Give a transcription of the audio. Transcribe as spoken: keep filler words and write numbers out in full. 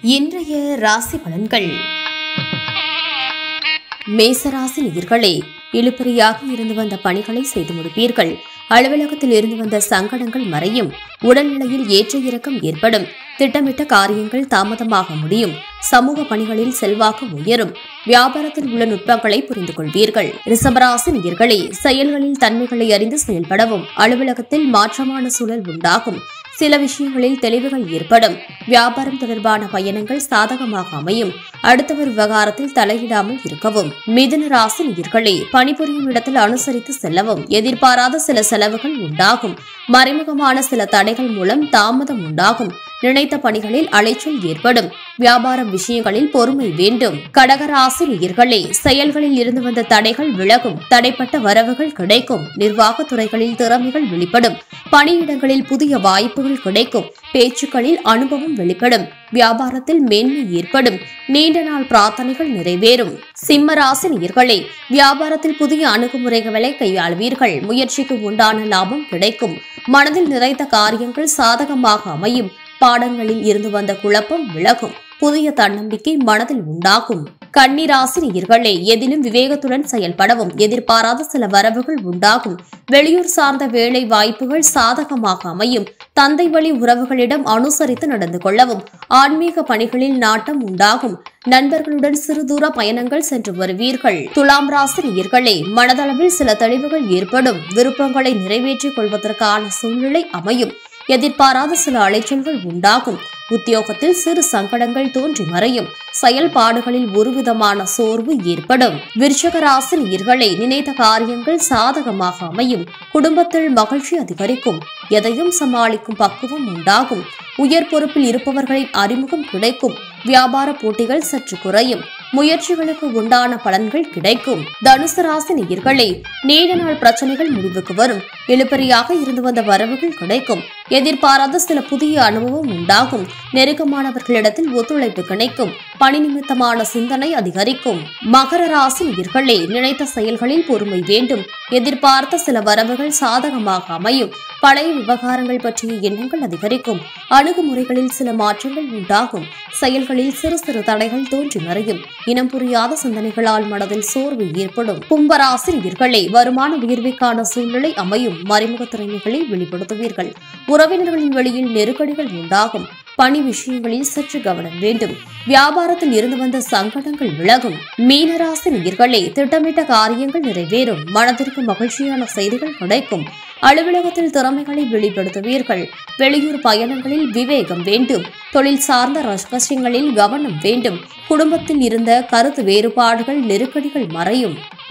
இன்றைய ராசி பலன்கள். மேசராசி நேயர்களே, இழுபறியாக இருந்து வந்த பணிகளை செய்து முடிப்பீர்கள். அலுவலகத்தில் இருந்து வந்த சங்கடங்கள் மறையும். உடல்நிலையில் ஏற்ற இறக்கம் ஏற்படும். திட்டமிட்ட காரியங்கள் தாமதமாக முடியும். சமூக பணிகளில் செல்வாக்கு உயரும். வியாபாரத்தில் உள்ள நுட்பங்களை புரிந்து கொள்வீர்கள். ரிஷபராசி நேயர்களே, செயல்களில் தன்மைகளை அறிந்து செயல்படவும். அலுவலகத்தில் மாற்றமான சூழல் உண்டாகும். சில விஷயங்களில் தெளிவுகள் ஏற்படும். வியாபாரம் தொடர்பான பயணங்கள் சாதகமாக அமையும். அடுத்தவர் விவகாரத்தில் தலையிடாமல் இருக்கவும். மிதுன ராசி நேயர்களே, பணிபுரியும் இடத்தில் அனுசரித்து செல்லவும். எதிர்பாராத சில செலவுகள் உண்டாகும். மறைமுகமான சில தடைகள் மூலம் தாமதம் உண்டாகும். நினைத்த பணிகளில் அலைச்சல் ஏற்படும். வியாபார விஷயங்களில் பொறுமை வேண்டும். கடகராசி நேயர்களே, செயல்களில் இருந்து வந்த தடைகள் விலகும். தடைப்பட்ட வரவுகள் கிடைக்கும். நிர்வாக துறைகளில் திறமைகள் வெளிப்படும். பணியிடங்களில் புதிய வாய்ப்புகள் கிடைக்கும். பேச்சுக்களில் அனுபவம் வெளிப்படும். வியாபாரத்தில் மேன்மை ஏற்படும். நீண்ட நாள் பிரார்த்தனைகள் நிறைவேறும். சிம்ம ராசி நேயர்களே, வியாபாரத்தில் புதிய அணுகுமுறைகளை கையாள்வீர்கள். முயற்சிக்கு உண்டான லாபம் கிடைக்கும். மனதில் நிறைந்த காரியங்கள் சாதகமாக அமையும். பாடங்களில் இருந்து வந்த குழப்பம் விலகும். புதிய தன்னம்பிக்கை மனதில் உண்டாகும். கன்னிராசி நேயர்களே, எதிலும் விவேகத்துடன் செயல்படவும். எதிர்பாராத சில வரவுகள் உண்டாகும். வெளியூர் சார்ந்த வேலை வாய்ப்புகள் சாதகமாக அமையும். தந்தை வழி உறவுகளிடம் அனுசரித்து நடந்து கொள்ளவும். ஆன்மீக பணிகளில் நாட்டம் உண்டாகும். நண்பர்களுடன் சிறு தூர பயணங்கள் சென்று வருவீர்கள். துலாம் ராசி நேயர்களே, மனதளவில் சில தெளிவுகள் ஏற்படும். விருப்பங்களை நிறைவேற்றிக் கொள்வதற்கான சூழ்நிலை அமையும். எதிர்பாராத சில அலைச்சல்கள் உண்டாகும். உத்தியோகத்தில் சிறு சங்கடங்கள் தோன்றி மறையும். செயல்பாடுகளில் ஒருவிதமான சோர்வு ஏற்படும். விருச்சிக ராசி நேயர்களே, நினைத்த காரியங்கள் சாதகமாக அமையும். குடும்பத்தில் மகிழ்ச்சி அதிகரிக்கும். எதையும் சமாளிக்கும் பக்குவம் உண்டாகும். உயர் பொறுப்பில் இருப்பவர்களின் அறிமுகம் கிடைக்கும். வியாபார போட்டிகள் சற்று குறையும். முயற்சிகளுக்கு உண்டான பலன்கள் கிடைக்கும். தனுசு ராசி நேயர்களே, நீண்ட நாள் பிரச்சனைகள் முடிவுக்கு வரும். இழுபறியாக இருந்து வந்த வரவுகள் கிடைக்கும். எதிர்பாராத சில புதிய அனுபவம் உண்டாகும். நெருக்கமானவர்களிடத்தில் ஒத்துழைப்பு கிடைக்கும். பணி நிமித்தமான சிந்தனை அதிகரிக்கும். மகர ராசி நேயர்களே, நினைத்த செயல்களில் பொறுமை வேண்டும். எதிர்பார்த்த சில வரவுகள் சாதகமாக அமையும். பழைய விவகாரங்கள் பற்றிய எண்ணங்கள் அதிகரிக்கும். அணுகுமுறைகளில் சில மாற்றங்கள் உண்டாகும். செயல்களில் சிறு சிறு தடைகள் தோன்றி மறையும். இனம் புரியாத சிந்தனைகளால் மனதில் சோர்வு ஏற்படும். கும்பராசி நேயர்களே, வருமான உயர்வுக்கான சூழ்நிலை அமையும். மறைமுக திறமைகளை வெளிப்படுத்துவீர்கள். உறவினர்களின் வழியில் நெருக்கடிகள் உண்டாகும். பணி விஷயங்களில் சற்று கவனம் வேண்டும். வியாபாரத்தில் இருந்து வந்த சங்கடங்கள் விலகும். மீனராசி நேயர்களே, திட்டமிட்ட காரியங்கள் நிறைவேறும். மனதிற்கு மகிழ்ச்சியான செய்திகள் கிடைக்கும். அலுவலகத்தில் திறமைகளை வெளிப்படுத்துவீர்கள். வெளியூர் பயணங்களில் விவேகம் வேண்டும். தொழில் சார்ந்த ரகசியங்களில் கவனம் வேண்டும். குடும்பத்தில் இருந்த கருத்து வேறுபாடுகள் நெருக்கடிகள் மறையும்.